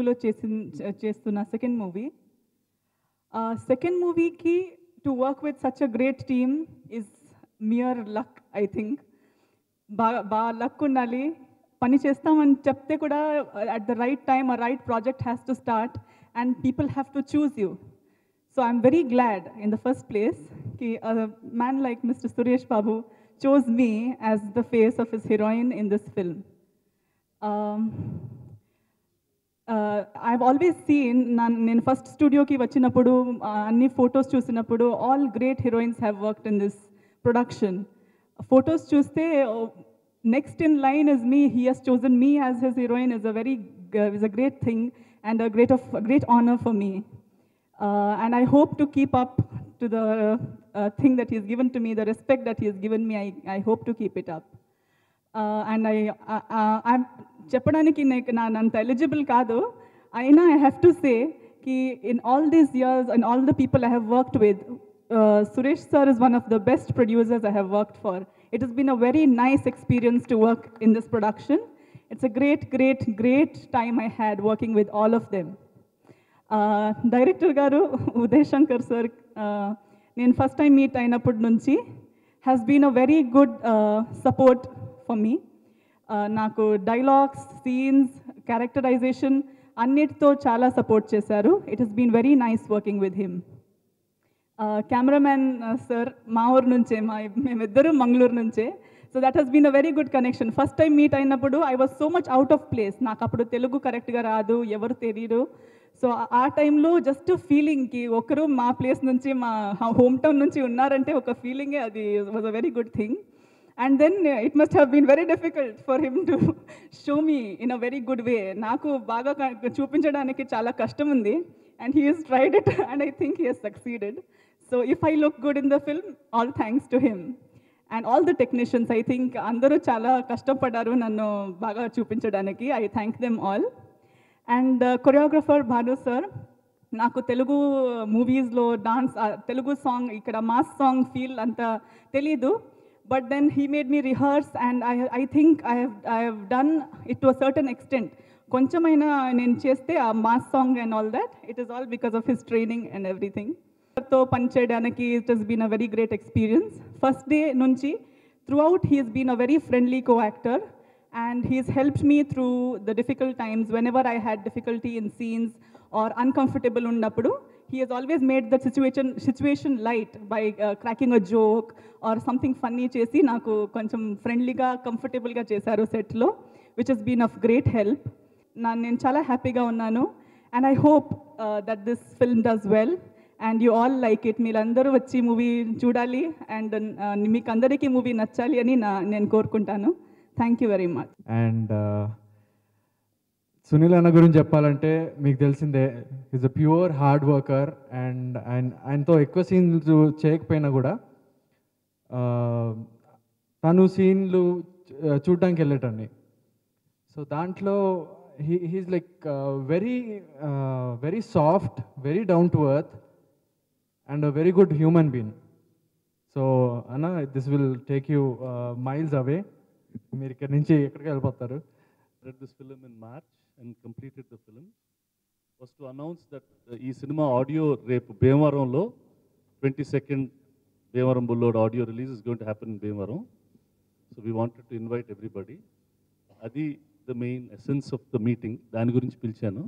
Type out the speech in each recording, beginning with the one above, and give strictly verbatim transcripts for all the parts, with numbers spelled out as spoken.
తెలుగులో చేసి చేస్తున్న సెకండ్ మూవీ. సెకండ్ మూవీకి to work with such a great team is mere luck. I think బాగా బాగా లక్ ఉండాలి. పని చేస్తామని చెప్తే కూడా అట్ ద రైట్ టైమ్ ఆ right project has to start and people have to choose you. So I'm very glad in the first place ki a man like Mister Suresh Babu chose me as the face of his heroine in this film. Um, uh, I've always seen, in first studio ki vachinappudu anni photos chusinappudu all great heroines have worked in this production. Photos chuste next in line is me. He has chosen me as his heroine is a very uh, is a great thing and a great of a great honor for me. Uh, and I hope to keep up to the uh, thing that he has given to me, the respect that he has given me. I, I hope to keep it up. Uh, and I, uh, uh, I'm చెప్పడానికి నాకు నా అంత eligible కాదు. అయినా I have to say ki in all these years and all the people I have worked with, uh, Suresh sir is one of the best producers I have worked for. It has been a very nice experience to work in this production. It's a great, great, great time I had working with all of them. Director గారు Uday Shankar sir నేను first time meet అయినప్పటి నుంచి has been a very good support for me. నాకు dialogues, scenes, characterisation అన్నిటితో చాలా support చేశారు. It has been very nice working with him. Cameraman sir మా ఊరు నుంచే, మా మేమిద్దరు మంగళూరు నుంచే. So that has been a very good connection. First time meet అయినప్పుడు I was so much out of place. నాకు అప్పుడు తెలుగు కరెక్ట్గా రాదు, ఎవరు తెలియదు. సో ఆ టైంలో జస్ట్ ఫీలింగ్కి ఒకరు మా ప్లేస్ నుంచి, మా హోమ్ టౌన్ నుంచి ఉన్నారంటే ఒక ఫీలింగే, అది was a very good thing. And then it must have been very difficult for him to show me in a very good way. నాకు బాగా చూపించడానికి చాలా కష్టం ఉంది. And he has tried it and I think he has succeeded. So if I look good in the film, all thanks to him. And all the technicians, I think అందరూ చాలా కష్టపడ్డారు నన్ను బాగా చూపించడానికి. I thank them all. And choreographer Bhanu sir, నాకు తెలుగు మూవీస్లో dance, Telugu song, ఇక్కడ mass song feel అంత తెలీదు. But then he made me rehearse and I I think I have I have done it to a certain extent. కొంచెమైనా నేను చేస్తే ఆ mass song and all that, it is all because of his training and everything. తో పనిచేయడానికి it has been a very great experience. First day నుంచి through out he has been a very friendly co actor. And he's helped me through the difficult times whenever I had difficulty in scenes or uncomfortable unnappudu. He has always made the situation situation light by uh, cracking a joke or something funny chesi naku koncham friendly ga comfortable ga chesaru set lo, which has been of great help. Na nen chala happy ga unnanu and I hope uh, that this film does well and you all like it. Meerandaru vachi movie chudali and meeku andariki movie nachali ani na nen korukuntanu. Thank you very much. And Sunil అన్న గురించి చెప్పాలంటే మీకు తెలిసిందే, is a pure hard worker. And ఆయన ఆయనతో ఎక్కువ సీన్లు చేయకపోయినా కూడా తను సీన్లు చూడటానికి వెళ్ళేటండి. సో దాంట్లో he he's like very very soft, very down to earth and a very good human being. So అన్న, this will take you miles away. మీరు ఇక్కడ నుంచి ఎక్కడికి వెళ్ళిపోతారు. read this film in March and completed the film was to announce that ఈ సినిమా audio రేపు భీమవరంలో twenty second Bhimavaram Bullodu audio release is going to happen in Bhimavaram. So we wanted to invite everybody. అది the main essence of the meeting. దాని గురించి పిలిచాను.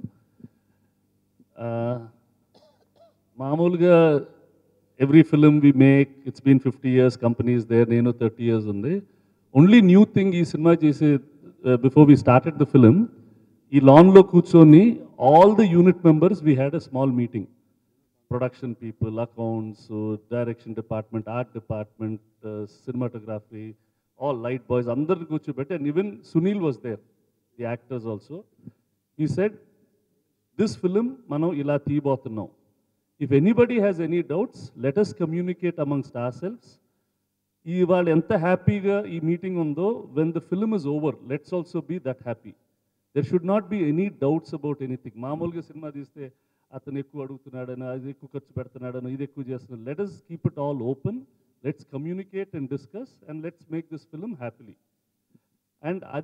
మామూలుగా every film we make, it's been fifty years companies there, నేను thirty years ఉంది. Only new thing ఈ సినిమా చేసే before we started the film, ఈ లాన్లో కూర్చొని all the unit members we had a small meeting. Production people, accounts, direction department, art department, cinematography, all light boys అందరిని కూర్చోబెట్టి, and even Sunil was there, the actors also. He said this film మనం ఇలా తీయబోతున్నాం. If anybody has any doubts, let us communicate amongst ourselves. ఇవాళ ఎంత హ్యాపీగా ఈ meeting ఉందో, when the film is over let's also be that happy. There should not be any doubts about anything. మామూలుగా సినిమా తీస్తే అతను ఎక్కువ అడుగుతున్నాడని, అది ఎక్కువ ఖర్చు పెడుతున్నాడని, ఇది ఎక్కువ చేస్తున్నాడు. Let us keep it all open, let's communicate and discuss and let's make this film happily. And అది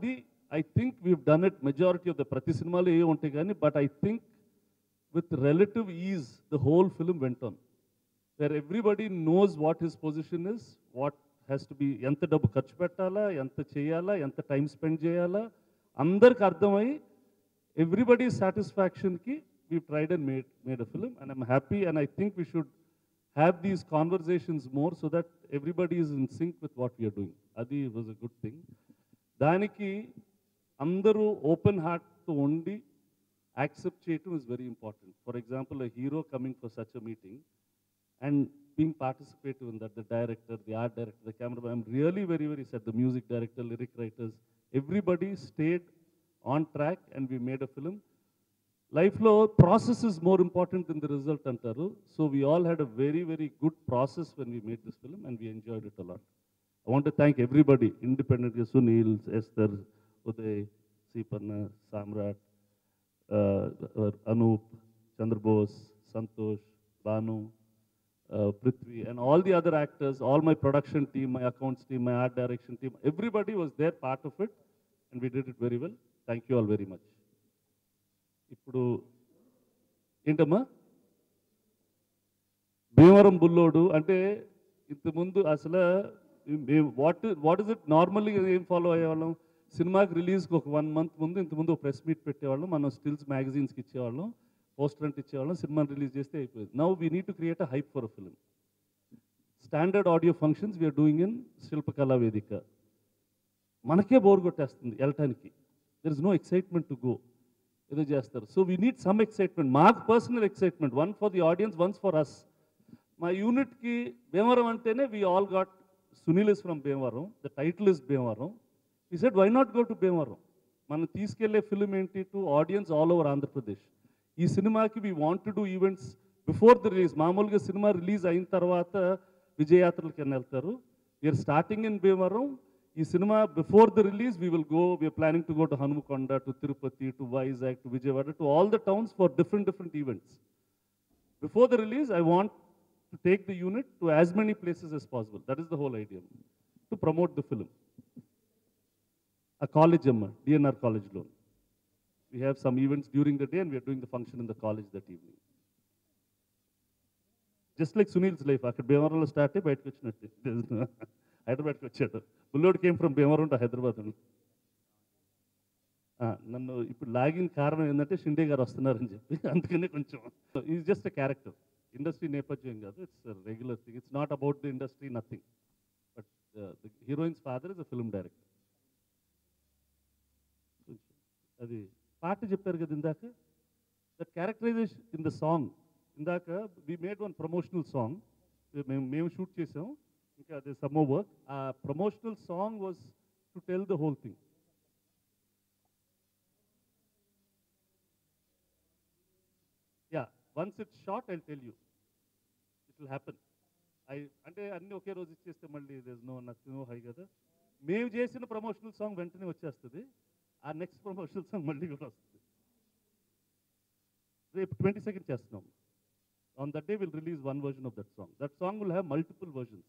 I think we've done it majority of the ప్రతి సినిమాలో ఏ ఉంటాయి కానీ but I think with relative ease the whole film went on, where everybody knows what his position is, what has to be, ఎంత డబ్బు ఖర్చు పెట్టాలా, ఎంత చేయాలా, ఎంత టైం స్పెండ్ చేయాలా, అందరికి అర్థమై everybody's satisfaction ki we've tried and made made a film, and I'm happy, and I think we should have these conversations more so that everybody is in sync with what we are doing. Adi was a good thing. Daniki andaru open heart to undi accept cheyatam is very important. For example, a hero coming for such a meeting and being participative in that, the director, the art director, the cameraman, I'm really very, very sad, the music director, lyric writers, everybody stayed on track and we made a film. Life lo process is more important than the result antaru. So we all had a very, very good process when we made this film and we enjoyed it a lot. I want to thank everybody, independently, Sunil, Esther, Uday, Sipanna, Samrat, uh, Anup, Chandra Bose, Santosh, Banu, uh, Prithvi, and all the other actors, all my production team, my accounts team, my art direction team, everybody was there, part of it, and we did it very well. Thank you all very much. ఇప్పుడు ఏంటమ్మా భీమవరం బుల్లోడు అంటే ఇంతకుముందు అసలు what what is it normally ఏం follow అయ్యేవాళ్ళం, సినిమాకి రిలీజ్కి ఒక వన్ మంత్ ముందు ఇంతకుముందు ఒక ప్రెస్ మీట్ పెట్టేవాళ్ళం, మనం స్టిల్స్ మ్యాగజైన్స్కి ఇచ్చేవాళ్ళం, పోస్టర్ అంటే ఇచ్చేవాళ్ళం, సినిమాని రిలీజ్ చేస్తే అయిపోయింది. Now we need to create a hype for a film. Standard audio functions we're doing in Shilpakala Vedika. మనకే బోర్ కొట్టేస్తుంది వెళ్ళటానికి, there is no excitement to go, ఏదో చేస్తారు. So we need some excitement, మాకు personal excitement, one for the audience, ones for us. మా యూనిట్కి భీమవరం అంటేనే we all got, Sunil is from Bhimavaram, the title is Bhimavaram. We said why not go to Bhimavaram. మనం తీసుకెళ్లే film ఏంటి to audience all over Andhra Pradesh. ఈ సినిమాకి we want to do events before the release. మామూలుగా cinema release అయిన తర్వాత విజయయాత్రలకి వెళ్తారు. We're starting in Bhimavaram. ఈ cinema before the release we will go, we're planning to go to Hanamkonda, to Tirupati, to Vizag, to Vijayawada, to all the towns for different different events. Before the release I want to take the unit to as many places as possible. That is the whole idea, to promote the film. A college amma, D N R college lo. We have some events during the day and we are doing the function in the college that evening. Just like Sunil's life, అక్కడ భీమవరంలో start అయ్యి బయటకు వచ్చినట్టు హైదరాబాద్కి వచ్చాడు. బుల్లోడ్ came from Bhimavaram to Hyderabad. నన్ను ఇప్పుడు లాగిన కారణం ఏంటంటే షిండే గారు వస్తున్నారని చెప్పి, అందుకనే కొంచెం is just a character. Industry నేపథ్యం కాదు, it's regular thing. It's not about the industry, nothing. But the heroine's father is a film director. అది పాట చెప్పారు కదా ఇందాక, that characterization in the song. ఇందాక we made one promotional song, మేము మేము షూట్ చేసాం, ఇంకా అదే సమ్ మోర్ వర్క్. ఆ promotional song was to tell the whole thing. Yeah, once it's short I tell you, it will happen. I అంటే అన్నీ ఒకే రోజు ఇచ్చేస్తే మళ్ళీ there is no nothing, no high కదా. మేము చేసిన ప్రమోషనల్ సాంగ్ వెంటనే వచ్చేస్తుంది, ఆ నెక్స్ట్ ప్రమోషనల్ సాంగ్ మళ్ళీ కూడా వస్తుంది. రేపు ట్వంటీ సెకండ్ చేస్తున్నాం. On that day we'll release one version of that song. That song will have multiple versions.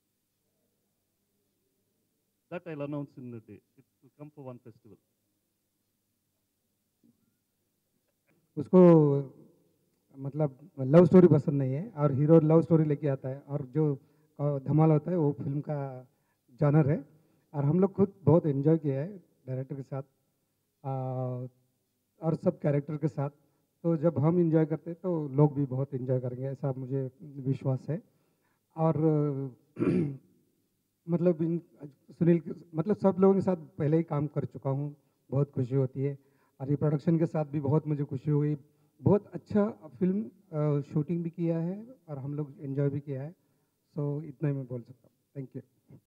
That I'll announce in a day. It will come for one festival. उसको मतलब love story पसंद नहीं है और hero love story लेके आता है, और जो धमाल होता है वो फिल्म का जॉनर है. और हम लोग खुद बहुत एंजॉय किया है डायरेक्टर के साथ और सब कैरेक्टर के साथ. तो जब हम एंजॉय करते हैं तो लोग भी बहुत एंजॉय करेंगे, ऐसा मुझे विश्वास है. और मतलब इन सुनील मतलब सब लोगों के साथ पहले ही काम कर चुका हूँ, बहुत खुशी होती है. और ये प्रोडक्शन के साथ भी बहुत मुझे खुशी हुई. बहुत अच्छा फिल्म शूटिंग भी किया है और हम लोग एंजॉय भी किया है. सो इतना ही मैं बोल सकता हूँ. Thank you.